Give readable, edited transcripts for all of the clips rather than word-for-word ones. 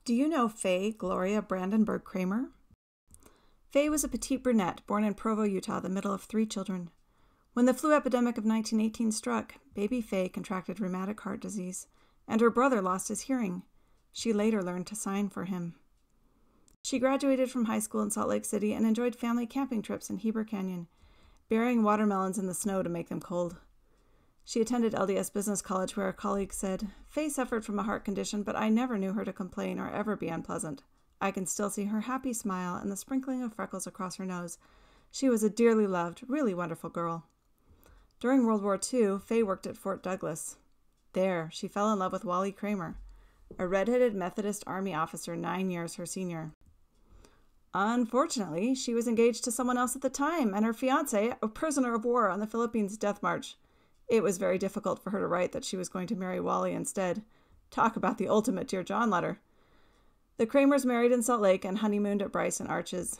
Do you know Faye Gloria Brandenburg Kramer? Faye was a petite brunette born in Provo, Utah, the middle of 3 children. When the flu epidemic of 1918 struck, baby Faye contracted rheumatic heart disease, and her brother lost his hearing. She later learned to sign for him. She graduated from high school in Salt Lake City and enjoyed family camping trips in Heber Canyon, burying watermelons in the snow to make them cold. She attended LDS Business College, where a colleague said, "Faye suffered from a heart condition, but I never knew her to complain or ever be unpleasant. I can still see her happy smile and the sprinkling of freckles across her nose. She was a dearly loved, really wonderful girl." During World War II, Faye worked at Fort Douglas. There, she fell in love with Wally Kramer, a red-headed Methodist Army officer 9 years her senior. Unfortunately, she was engaged to someone else at the time, and her fiancé, a prisoner of war on the Philippines death march. It was very difficult for her to write that she was going to marry Wally instead. Talk about the ultimate Dear John letter. The Kramers married in Salt Lake and honeymooned at Bryce and Arches.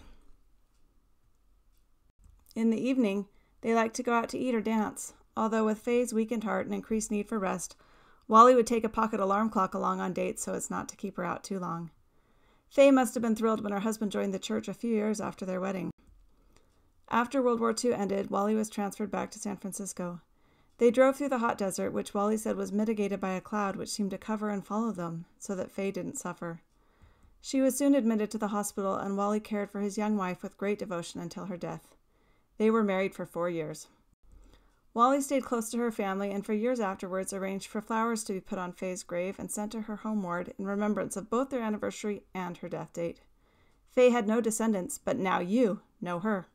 In the evening, they liked to go out to eat or dance, although with Faye's weakened heart and increased need for rest, Wally would take a pocket alarm clock along on dates so as not to keep her out too long. Faye must have been thrilled when her husband joined the church a few years after their wedding. After World War II ended, Wally was transferred back to San Francisco. They drove through the hot desert, which Wally said was mitigated by a cloud which seemed to cover and follow them, so that Faye didn't suffer. She was soon admitted to the hospital, and Wally cared for his young wife with great devotion until her death. They were married for 4 years. Wally stayed close to her family and for years afterwards arranged for flowers to be put on Faye's grave and sent to her home ward in remembrance of both their anniversary and her death date. Faye had no descendants, but now you know her.